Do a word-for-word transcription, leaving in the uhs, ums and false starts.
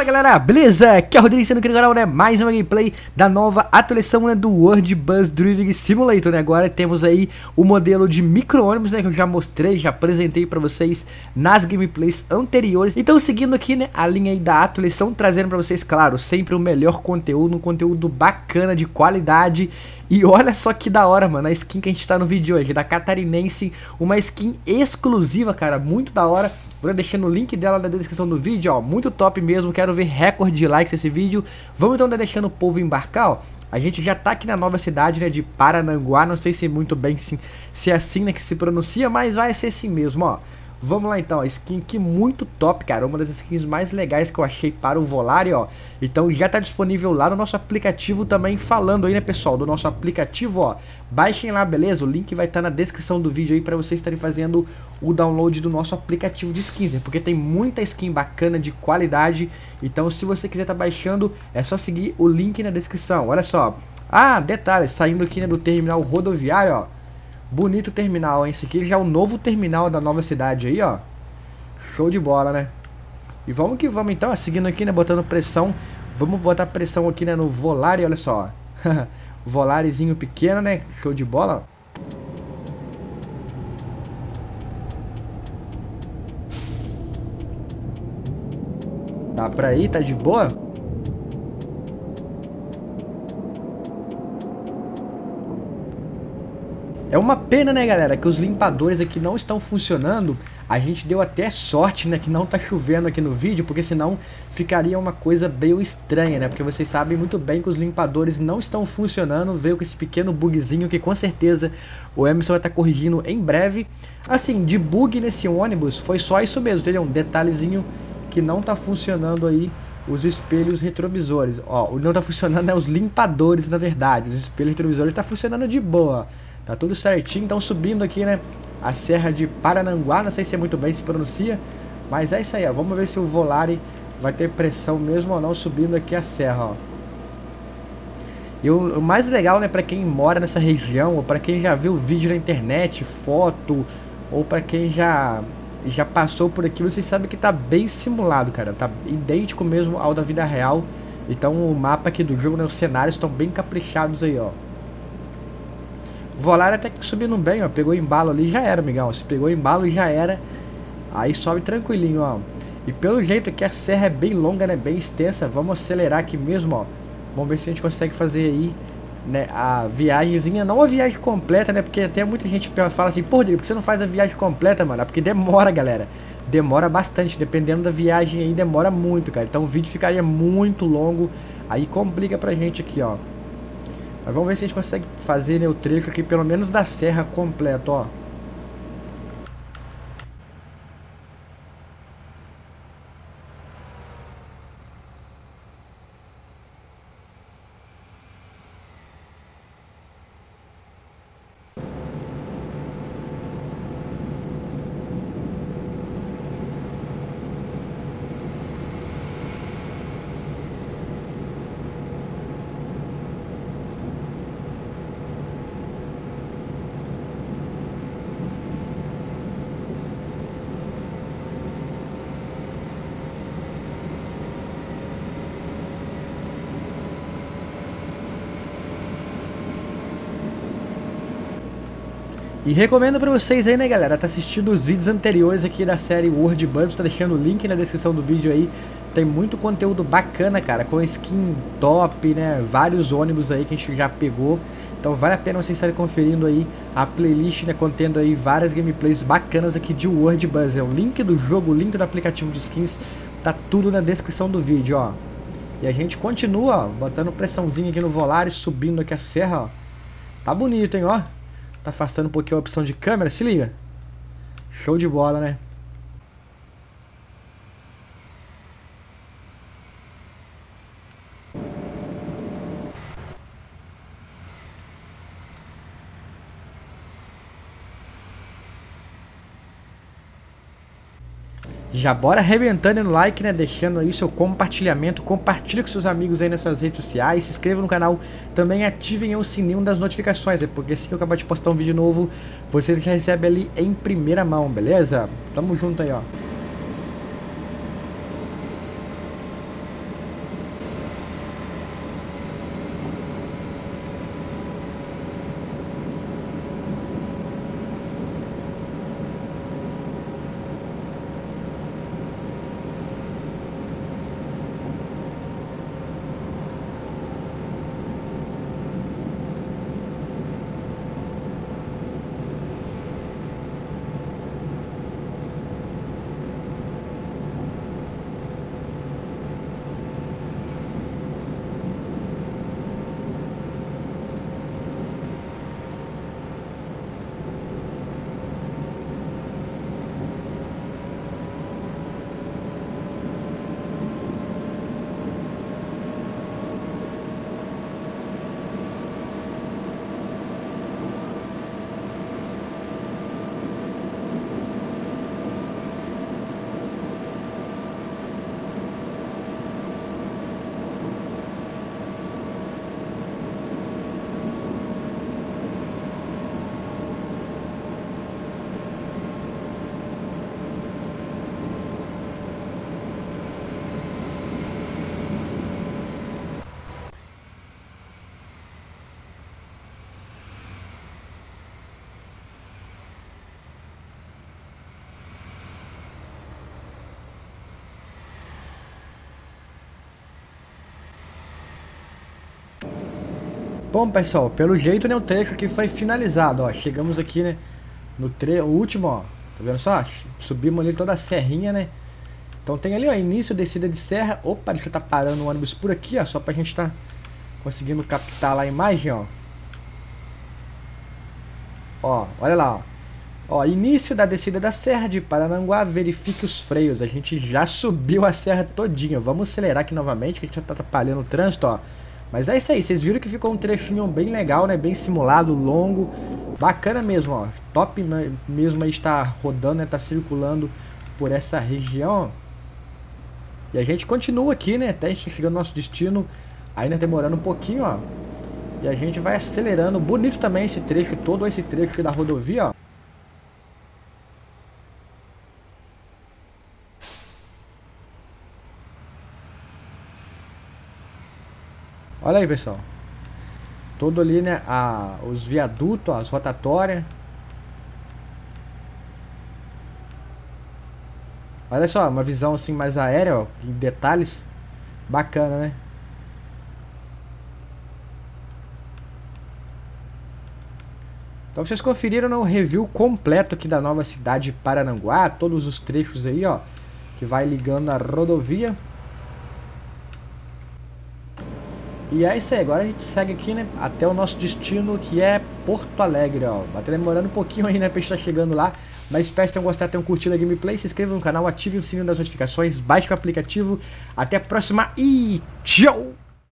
Fala galera, beleza? Aqui é o Rodrigo, sendo aqui no canal, né? Mais uma gameplay da nova atualização, né, do World Bus Driving Simulator, né? Agora temos aí o modelo de micro-ônibus, né? Que eu já mostrei, já apresentei pra vocês nas gameplays anteriores. Então, seguindo aqui, né, a linha aí da atualização, trazendo pra vocês, claro, sempre o melhor conteúdo, um conteúdo bacana, de qualidade. E olha só que da hora, mano, a skin que a gente tá no vídeo hoje, da Catarinense, uma skin exclusiva, cara, muito da hora. Vou deixando o link dela na descrição do vídeo, ó, muito top mesmo, quero ver recorde de likes esse vídeo. Vamos então deixando o povo embarcar, ó. A gente já tá aqui na nova cidade, né, de Parananguá, não sei se muito bem se, se é assim, né, que se pronuncia, mas vai ser assim mesmo, ó. Vamos lá então, a skin aqui muito top, cara, uma das skins mais legais que eu achei para o Volare, ó. Então já tá disponível lá no nosso aplicativo também, falando aí, né, pessoal, do nosso aplicativo, ó. Baixem lá, beleza? O link vai estar na descrição do vídeo aí para vocês estarem fazendo o download do nosso aplicativo de skins, né? Porque tem muita skin bacana, de qualidade. Então se você quiser estar tá baixando, é só seguir o link na descrição. Olha só. Ah, detalhe, saindo aqui, né, do terminal rodoviário, ó. Bonito terminal, hein? Esse aqui já é o novo terminal da nova cidade aí, ó. Show de bola, né? E vamos que vamos então, ó, seguindo aqui, né, botando pressão. Vamos botar pressão aqui, né, no Volare, olha só. Volarezinho pequeno, né? Show de bola. Dá pra ir, tá de boa? É uma pena, né, galera, que os limpadores aqui não estão funcionando. A gente deu até sorte, né, que não tá chovendo aqui no vídeo, porque senão ficaria uma coisa bem estranha, né? Porque vocês sabem muito bem que os limpadores não estão funcionando. Veio com esse pequeno bugzinho que com certeza o Emerson vai estar corrigindo em breve. Assim, de bug nesse ônibus foi só isso mesmo, entendeu? Um detalhezinho que não tá funcionando aí os espelhos retrovisores. Ó, o não tá funcionando é os limpadores, na verdade. Os espelhos retrovisores tá funcionando de boa. Tá tudo certinho, então subindo aqui, né, a serra de Parananguá, não sei se é muito bem se pronuncia, mas é isso aí, ó. Vamos ver se o Volare vai ter pressão mesmo ou não subindo aqui a serra, ó. E o, o mais legal, né, pra quem mora nessa região, ou pra quem já viu vídeo na internet, foto, ou pra quem já, já passou por aqui, vocês sabem que tá bem simulado, cara, tá idêntico mesmo ao da vida real. Então o mapa aqui do jogo, né, os cenários estão bem caprichados aí, ó. O Volare até que subindo bem, ó. Pegou embalo ali, já era, amigão. Se pegou embalo, já era. Aí sobe tranquilinho, ó. E pelo jeito aqui a serra é bem longa, né? Bem extensa. Vamos acelerar aqui mesmo, ó. Vamos ver se a gente consegue fazer aí, né, a viagemzinha. Não a viagem completa, né? Porque até muita gente fala assim, pô, Rodrigo, por que você não faz a viagem completa, mano? É porque demora, galera. Demora bastante. Dependendo da viagem aí, demora muito, cara. Então o vídeo ficaria muito longo. Aí complica pra gente aqui, ó. Mas vamos ver se a gente consegue fazer, né, o trecho aqui, pelo menos da serra completo, ó. E recomendo pra vocês aí, né, galera, tá assistindo os vídeos anteriores aqui da série World Bus, tô deixando o link na descrição do vídeo aí. Tem muito conteúdo bacana, cara, com skin top, né, vários ônibus aí que a gente já pegou. Então vale a pena vocês estarem conferindo aí a playlist, né, contendo aí várias gameplays bacanas aqui de World Bus. É o link do jogo, o link do aplicativo de skins, tá tudo na descrição do vídeo, ó. E a gente continua, ó, botando pressãozinha aqui no Volare, subindo aqui a serra, ó. Tá bonito, hein, ó. Tá afastando um pouquinho a opção de câmera, se liga. Show de bola, né? Já bora arrebentando no like, né? Deixando aí seu compartilhamento. Compartilha com seus amigos aí nas suas redes sociais. Se inscreva no canal. Também ativem o sininho das notificações, né? Porque assim que eu acabar de postar um vídeo novo, vocês já recebem ali em primeira mão, beleza? Tamo junto aí, ó. Bom, pessoal, pelo jeito, né, o trecho aqui foi finalizado, ó. Chegamos aqui, né, no trecho, o último, ó. Tá vendo só? Subimos ali toda a serrinha, né? Então tem ali, ó, início, descida de serra. Opa, deixa eu tá parando o ônibus por aqui, ó, só pra gente tá conseguindo captar lá a imagem, ó. Ó, olha lá, ó. Ó, início da descida da serra de Parananguá, verifique os freios. A gente já subiu a serra todinha. Vamos acelerar aqui novamente, que a gente já tá atrapalhando o trânsito, ó. Mas é isso aí, vocês viram que ficou um trechinho bem legal, né? Bem simulado, longo. Bacana mesmo, ó. Top mesmo aí estar rodando, né? Tá circulando por essa região. E a gente continua aqui, né? Até a gente chegando no nosso destino. Ainda demorando um pouquinho, ó. E a gente vai acelerando. Bonito também esse trecho, todo esse trecho aqui da rodovia, ó. Olha aí, pessoal. Todo ali, né? A, os viadutos, as rotatórias. Olha só, uma visão assim mais aérea, ó, em detalhes. Bacana, né? Então vocês conferiram no review completo aqui da nova cidade de Parananguá. Todos os trechos aí, ó, que vai ligando a rodovia. E é isso aí, agora a gente segue aqui, né, até o nosso destino, que é Porto Alegre, ó. Vai ter demorando um pouquinho aí, né, pra gente estar chegando lá. Mas espero que tenham gostado, tenham curtido a gameplay. Se inscreva no canal, ative o sininho das notificações, baixe o aplicativo. Até a próxima e tchau!